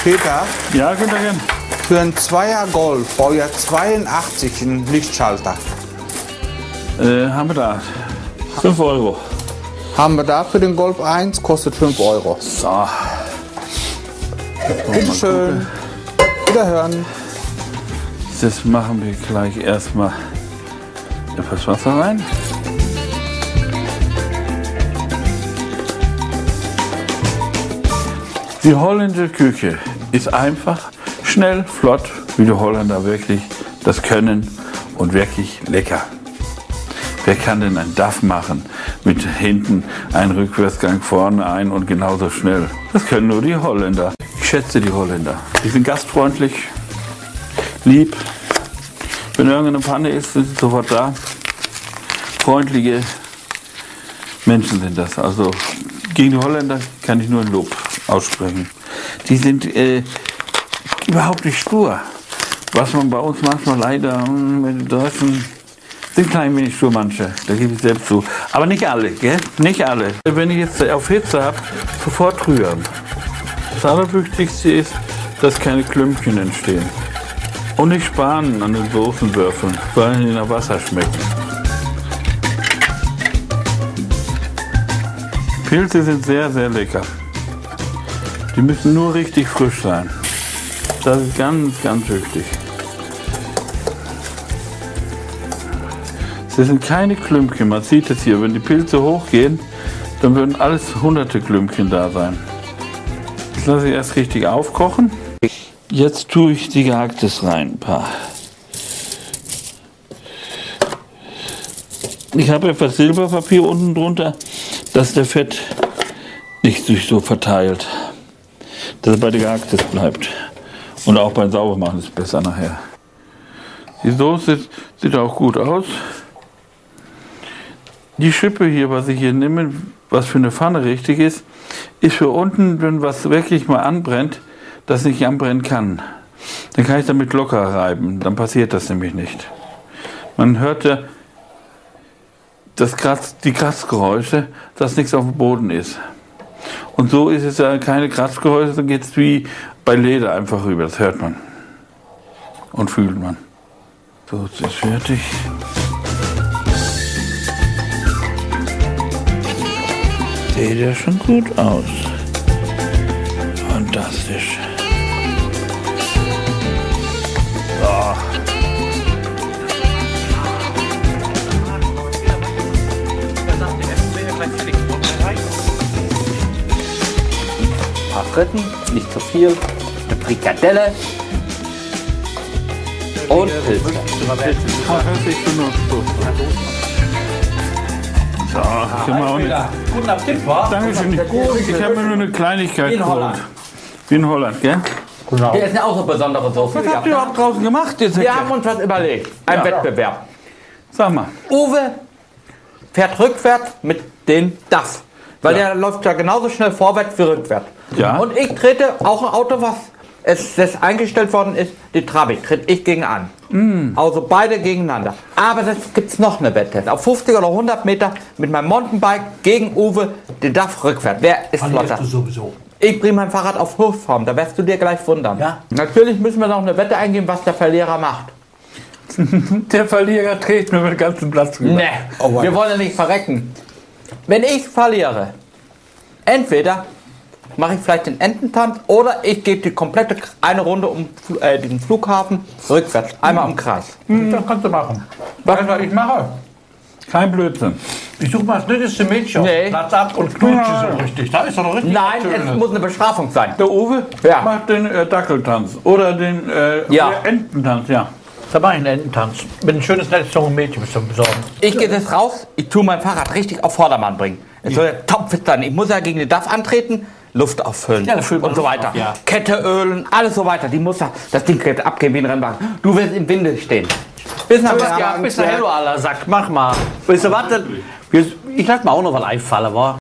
Peter, Ja, könnt ihr gern. für einen Zweier Golf, Baujahr 82, einen Lichtschalter. Haben wir da. 5 Euro. Haben wir da für den Golf 1, kostet 5 Euro. So. Bitte schön. Wiederhören. Das machen wir gleich erstmal etwas Wasser rein. Die holländische Küche ist einfach schnell, flott, wie die Holländer wirklich das können und wirklich lecker. Wer kann denn ein Duff machen mit hinten einen Rückwärtsgang, vorne ein und genauso schnell? Das können nur die Holländer. Ich schätze die Holländer. Die sind gastfreundlich, lieb. Wenn irgendeine Panne ist, sind sie sofort da. Freundliche Menschen sind das. Also gegen die Holländer kann ich nur ein Lob aussprechen. Die sind überhaupt nicht stur. Was man bei uns manchmal leider mit den Deutschen sind ein klein wenig stur manche. Da gebe ich selbst zu. Aber nicht alle, gell? Nicht alle. Wenn ich jetzt auf Hitze habe, sofort rühren. Das Allerwichtigste ist, dass keine Klümpchen entstehen. Und nicht sparen an den Soßenwürfeln, weil die nach Wasser schmecken. Pilze sind sehr, sehr lecker. Die müssen nur richtig frisch sein. Das ist ganz, ganz wichtig. Das sind keine Klümpchen. Man sieht es hier, wenn die Pilze hochgehen, dann würden alles hunderte Klümpchen da sein. Das lasse ich erst richtig aufkochen. Jetzt tue ich die Gehacktes rein, ein paar. Ich habe etwas Silberpapier unten drunter, dass der Fett nicht sich so verteilt. Dass es bei der Gehacktes bleibt. Und auch beim Saubermachen ist es besser nachher. Die Soße sieht auch gut aus. Die Schippe hier, was ich hier nehme, was für eine Pfanne richtig ist für unten, wenn was wirklich mal anbrennt, das nicht anbrennen kann. Dann kann ich damit locker reiben, dann passiert das nämlich nicht. Man hört ja die Kratzgeräusche, dass nichts auf dem Boden ist. Und so ist es ja keine Kratzgeräusche, dann geht es wie bei Leder einfach rüber, das hört man und fühlt man. So, jetzt ist fertig. Sieht ja schon gut aus. Fantastisch. So. Ein paar Fritten, nicht zu viel. Eine Frikadelle. Und Pilze. So, können wir auch nicht. Guten Appetit, wa? Dankeschön. Ich habe mir nur eine Kleinigkeit geholt. Wie in Holland, gell? Genau. Hier ist ja auch so besondere Soße. Was habt ihr überhaupt draußen gemacht jetzt? Wir haben uns was überlegt. Ein Wettbewerb. Sag mal. Uwe fährt rückwärts mit dem DAF. Weil der läuft ja genauso schnell vorwärts wie rückwärts. Ja. Und ich trete auch ein Auto, was das eingestellt worden ist, die Trabi, trete ich gegen an. Also beide gegeneinander. Aber jetzt gibt es noch eine Wette. Auf 50 oder 100 Meter mit meinem Mountainbike gegen Uwe, den DAF rückwärts. Wer ist flotter? Du sowieso. Ich bringe mein Fahrrad auf Höchstform, da wirst du dir gleich wundern. Ja. Natürlich müssen wir noch eine Wette eingehen, was der Verlierer macht. Der Verlierer trägt mir den ganzen Platz rüber. Nee, wir wollen ja nicht verrecken. Wenn ich verliere, entweder mache ich vielleicht den Ententanz oder ich gehe die komplette eine Runde um den Flughafen rückwärts, einmal im Kreis. Das kannst du machen. Was? Weißt du, was ich mache? Kein Blödsinn. Ich suche mal das netteste Mädchen Nee. auf Platz ab und knutsche so richtig. Da ist doch noch richtig. Nein, was es Schönes. muss eine Bestrafung sein. Der Uwe Ja. macht den Dackeltanz oder den Ja. Ententanz, ja. Da mache ich einen Ententanz. Mit ein schönes, nettes junges Mädchen zum Besorgen. Ich gehe jetzt raus, ich tue mein Fahrrad richtig auf Vordermann bringen. Es soll ja topfit sein. Ich muss ja gegen den DAF antreten, Luft auffüllen Ja, da füllt man und so Luft weiter. auf, ja. Kette ölen, alles so weiter. Die muss ja, das Ding wird abgehen wie ein Rennwagen. Du wirst im Winde stehen. Bis nach Ja, bis dahin, du aller Sack, mach mal. Weißt du was? Ich lass mir auch noch was einfallen, wa?